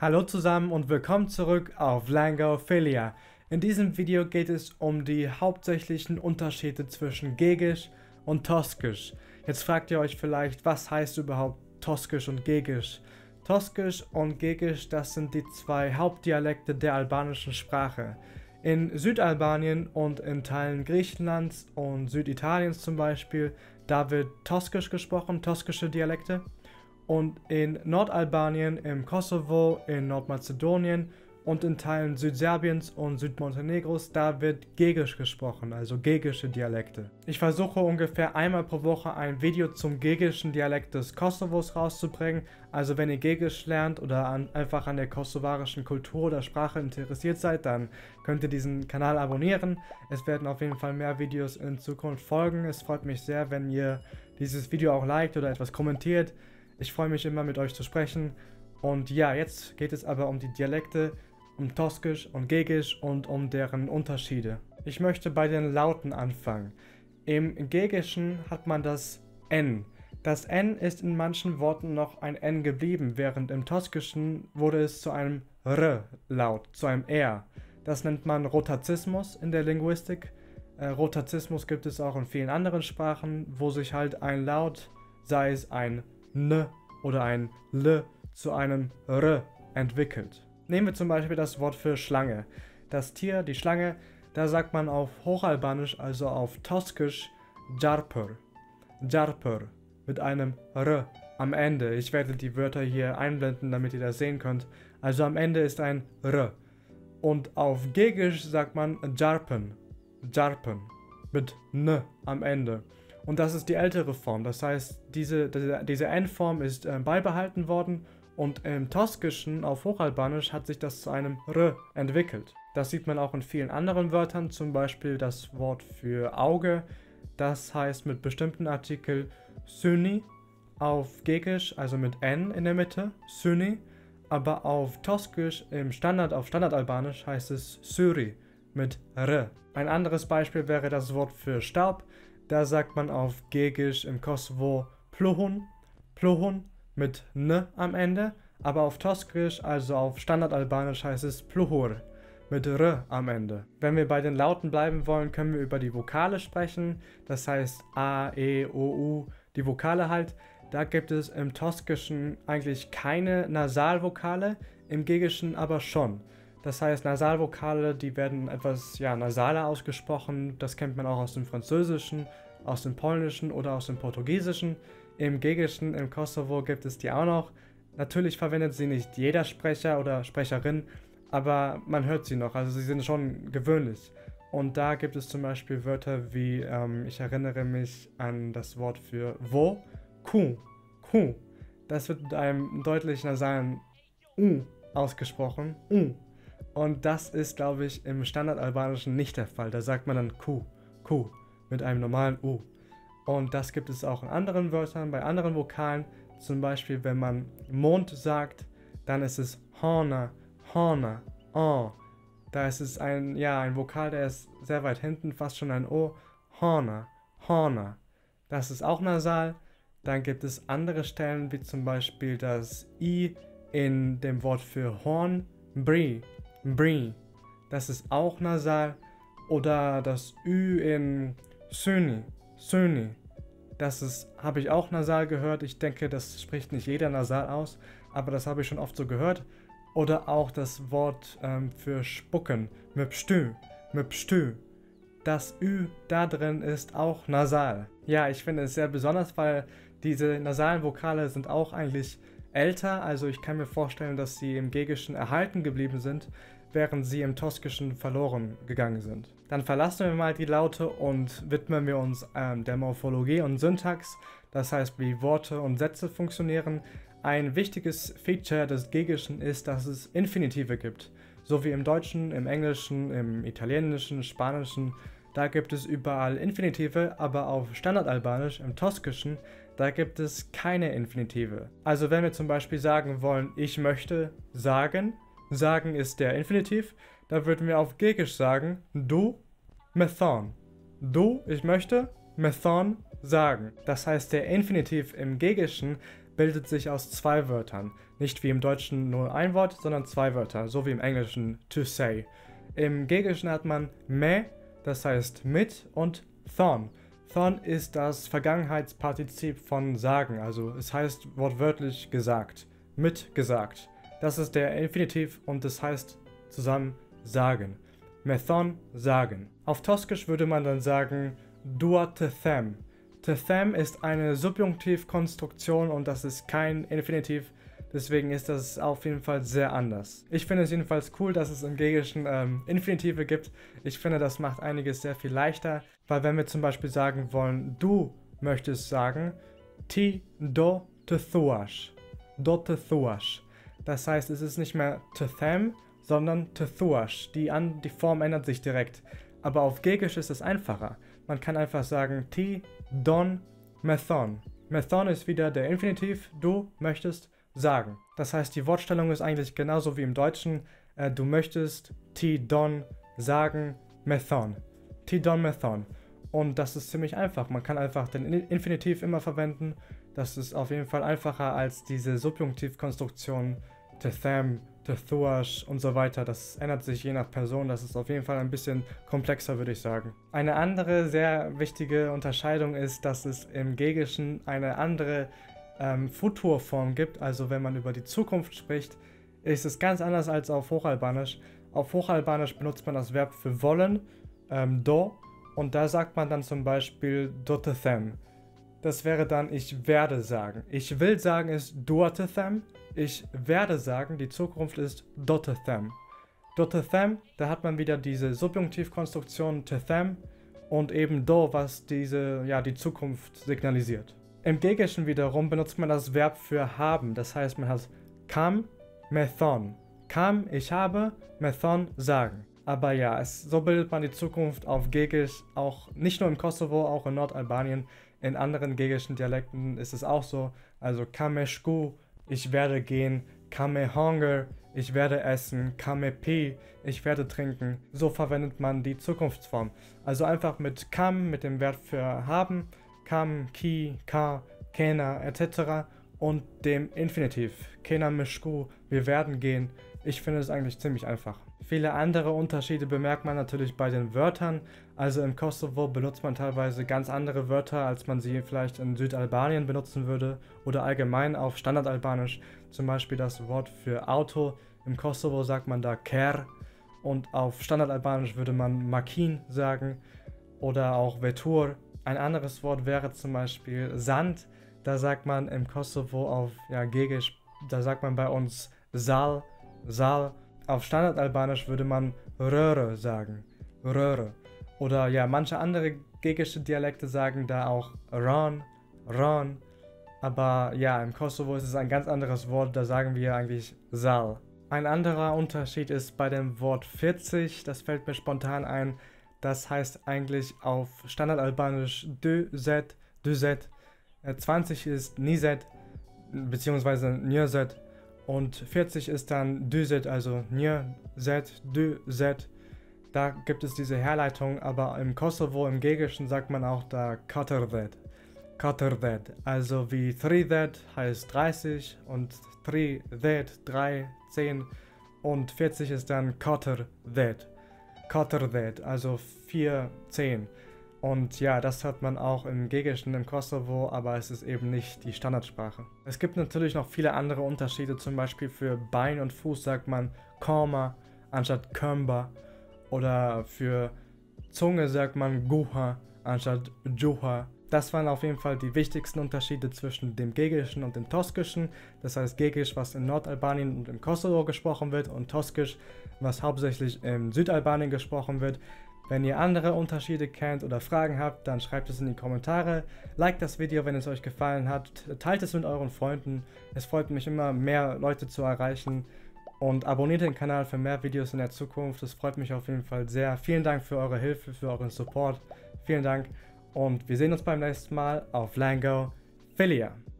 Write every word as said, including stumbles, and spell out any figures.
Hallo zusammen und willkommen zurück auf Langophilia. In diesem Video geht es um die hauptsächlichen Unterschiede zwischen Gegisch und Toskisch. Jetzt fragt ihr euch vielleicht, was heißt überhaupt Toskisch und Gegisch? Toskisch und Gegisch, das sind die zwei Hauptdialekte der albanischen Sprache. In Südalbanien und in Teilen Griechenlands und Süditaliens zum Beispiel, da wird Toskisch gesprochen, toskische Dialekte. Und in Nordalbanien, im Kosovo, in Nordmazedonien und in Teilen Südserbiens und Südmontenegros, da wird Gegisch gesprochen, also gegische Dialekte. Ich versuche ungefähr einmal pro Woche ein Video zum gegischen Dialekt des Kosovos rauszubringen, also wenn ihr Gegisch lernt oder an, einfach an der kosovarischen Kultur oder Sprache interessiert seid, dann könnt ihr diesen Kanal abonnieren. Es werden auf jeden Fall mehr Videos in Zukunft folgen. Es freut mich sehr, wenn ihr dieses Video auch liked oder etwas kommentiert. Ich freue mich immer, mit euch zu sprechen. Und ja, jetzt geht es aber um die Dialekte, um Toskisch und Gegisch und um deren Unterschiede. Ich möchte bei den Lauten anfangen. Im Gegischen hat man das N. Das N ist in manchen Worten noch ein N geblieben, während im Toskischen wurde es zu einem R-Laut, zu einem R. Das nennt man Rotazismus in der Linguistik. Äh, Rotazismus gibt es auch in vielen anderen Sprachen, wo sich halt ein Laut, sei es ein N oder ein L, zu einem R entwickelt. Nehmen wir zum Beispiel das Wort für Schlange. Das Tier, die Schlange, da sagt man auf Hochalbanisch, also auf Toskisch, Jarper. Jarper mit einem R am Ende. Ich werde die Wörter hier einblenden, damit ihr das sehen könnt. Also am Ende ist ein R. Und auf Gegisch sagt man Jarpen. Jarpen mit N am Ende. Und das ist die ältere Form, das heißt, diese, diese, diese N-Form ist äh, beibehalten worden und im Toskischen auf Hochalbanisch hat sich das zu einem R entwickelt. Das sieht man auch in vielen anderen Wörtern, zum Beispiel das Wort für Auge, das heißt mit bestimmten Artikeln Syni auf Gegisch, also mit N in der Mitte, Syni, aber auf Toskisch im Standard, auf Standardalbanisch heißt es Syri mit R. Ein anderes Beispiel wäre das Wort für Staub. Da sagt man auf Gegisch im Kosovo Pluhun, Pluhun mit N am Ende, aber auf Toskisch, also auf Standardalbanisch heißt es Pluhur mit R am Ende. Wenn wir bei den Lauten bleiben wollen, können wir über die Vokale sprechen, das heißt A, E, O, U, die Vokale halt. Da gibt es im Toskischen eigentlich keine Nasalvokale, im Gegischen aber schon. Das heißt, Nasalvokale, die werden etwas ja, nasaler ausgesprochen. Das kennt man auch aus dem Französischen, aus dem Polnischen oder aus dem Portugiesischen. Im Gegischen, im Kosovo gibt es die auch noch. Natürlich verwendet sie nicht jeder Sprecher oder Sprecherin, aber man hört sie noch, also sie sind schon gewöhnlich. Und da gibt es zum Beispiel Wörter wie, ähm, ich erinnere mich an das Wort für wo, ku, ku. Das wird mit einem deutlich nasalen U ausgesprochen, U. Und das ist, glaube ich, im Standardalbanischen nicht der Fall. Da sagt man dann Ku, Ku mit einem normalen U. Und das gibt es auch in anderen Wörtern, bei anderen Vokalen. Zum Beispiel, wenn man Mond sagt, dann ist es Horna, Horna, O. Da ist es ein, ja, ein Vokal, der ist sehr weit hinten, fast schon ein O. Horna, Horna. Das ist auch nasal. Dann gibt es andere Stellen, wie zum Beispiel das I in dem Wort für Horn, Bri. Bri, das ist auch nasal, oder das Ü in Söni, Söni, das ist, habe ich auch nasal gehört. Ich denke, das spricht nicht jeder nasal aus, aber das habe ich schon oft so gehört. Oder auch das Wort ähm, für spucken, Möpstü, Möpstü, das Ü da drin ist auch nasal. Ja, ich finde es sehr besonders, weil diese nasalen Vokale sind auch eigentlich älter, also ich kann mir vorstellen, dass sie im Gegischen erhalten geblieben sind, während sie im Toskischen verloren gegangen sind. Dann verlassen wir mal die Laute und widmen wir uns ähm, der Morphologie und Syntax, das heißt, wie Worte und Sätze funktionieren. Ein wichtiges Feature des Gegischen ist, dass es Infinitive gibt, so wie im Deutschen, im Englischen, im Italienischen, Spanischen. Da gibt es überall Infinitive, aber auf Standardalbanisch, im Toskischen, da gibt es keine Infinitive. Also wenn wir zum Beispiel sagen wollen, ich möchte sagen, sagen ist der Infinitiv, da würden wir auf Gegisch sagen, du, methon. Du, ich möchte, methon, sagen. Das heißt, der Infinitiv im Gegischen bildet sich aus zwei Wörtern. Nicht wie im Deutschen nur ein Wort, sondern zwei Wörter, so wie im Englischen to say. Im Gegischen hat man me, das heißt mit, und thon. Thon ist das Vergangenheitspartizip von sagen, also es heißt wortwörtlich gesagt, mit gesagt. Das ist der Infinitiv und das heißt zusammen sagen. Methon, sagen. Auf Toskisch würde man dann sagen dua tethem. Tethem ist eine Subjunktivkonstruktion und das ist kein Infinitiv, deswegen ist das auf jeden Fall sehr anders. Ich finde es jedenfalls cool, dass es im Gegischen ähm, Infinitive gibt. Ich finde, das macht einiges sehr viel leichter, weil wenn wir zum Beispiel sagen wollen, du möchtest sagen, ti do tethuash. Do tethuash. Das heißt, es ist nicht mehr tethem, sondern tethuash. Die, an, die Form ändert sich direkt. Aber auf Gegisch ist es einfacher. Man kann einfach sagen ti don methon. Methon ist wieder der Infinitiv, du möchtest sagen. Das heißt, die Wortstellung ist eigentlich genauso wie im Deutschen. Äh, du möchtest ti don sagen methon. Ti don methon. Und das ist ziemlich einfach. Man kann einfach den Infinitiv immer verwenden. Das ist auf jeden Fall einfacher als diese Subjunktivkonstruktion tethem, tethuash und so weiter. Das ändert sich je nach Person. Das ist auf jeden Fall ein bisschen komplexer, würde ich sagen. Eine andere sehr wichtige Unterscheidung ist, dass es im Gegischen eine andere ähm, Futurform gibt. Also wenn man über die Zukunft spricht, ist es ganz anders als auf Hochalbanisch. Auf Hochalbanisch benutzt man das Verb für wollen, ähm, do, und da sagt man dann zum Beispiel dotethem. Das wäre dann ich werde sagen. Ich will sagen ist duatethem. Ich werde sagen, die Zukunft ist dotethem. Dotethem, da hat man wieder diese Subjunktivkonstruktion tethem und eben do, was diese, ja, die Zukunft signalisiert. Im Gegischen wiederum benutzt man das Verb für haben. Das heißt, man hat kam, methon. Kam, ich habe, methon, sagen. Aber ja, es, so bildet man die Zukunft auf Gegisch, auch nicht nur im Kosovo, auch in Nordalbanien. In anderen gegischen Dialekten ist es auch so. Also kame shku, ich werde gehen, kame hunger, ich werde essen, kame pi, ich werde trinken. So verwendet man die Zukunftsform. Also einfach mit kam, mit dem Verb für haben, kam, ki, ka, kena et cetera und dem Infinitiv. Kena mishku, wir werden gehen. Ich finde es eigentlich ziemlich einfach. Viele andere Unterschiede bemerkt man natürlich bei den Wörtern. Also im Kosovo benutzt man teilweise ganz andere Wörter, als man sie vielleicht in Südalbanien benutzen würde oder allgemein auf Standardalbanisch. Zum Beispiel das Wort für Auto. Im Kosovo sagt man da ker und auf Standardalbanisch würde man makin sagen oder auch vetur. Ein anderes Wort wäre zum Beispiel Sand. Da sagt man im Kosovo auf ja, Gegisch, da sagt man bei uns sal, sal. Auf Standardalbanisch würde man röre sagen, röre. Oder ja, manche andere gegische Dialekte sagen da auch ran, ran. Aber ja, im Kosovo ist es ein ganz anderes Wort, da sagen wir eigentlich sal. Ein anderer Unterschied ist bei dem Wort vierzig, das fällt mir spontan ein. Das heißt eigentlich auf Standardalbanisch duzet, duzet. zwanzig ist nizet, beziehungsweise njözet. Und vierzig ist dann düzet, also nir, zet, dü, zet. Da gibt es diese Herleitung, aber im Kosovo, im Gegischen sagt man auch da katerdet. Katerdet, also wie thridet heißt dreißig und tridet, drei, zehn und vierzig ist dann katerdet. Katerdet, also vier, zehn. Und ja, das hat man auch im Gegischen im Kosovo, aber es ist eben nicht die Standardsprache. Es gibt natürlich noch viele andere Unterschiede, zum Beispiel für Bein und Fuß sagt man Koma anstatt Kömba. Oder für Zunge sagt man Guha anstatt Juha. Das waren auf jeden Fall die wichtigsten Unterschiede zwischen dem Gegischen und dem Toskischen. Das heißt Gegisch, was in Nordalbanien und im Kosovo gesprochen wird, und Toskisch, was hauptsächlich in Südalbanien gesprochen wird. Wenn ihr andere Unterschiede kennt oder Fragen habt, dann schreibt es in die Kommentare. Liked das Video, wenn es euch gefallen hat. Teilt es mit euren Freunden. Es freut mich immer, mehr Leute zu erreichen. Und abonniert den Kanal für mehr Videos in der Zukunft. Das freut mich auf jeden Fall sehr. Vielen Dank für eure Hilfe, für euren Support. Vielen Dank und wir sehen uns beim nächsten Mal auf Langophilia.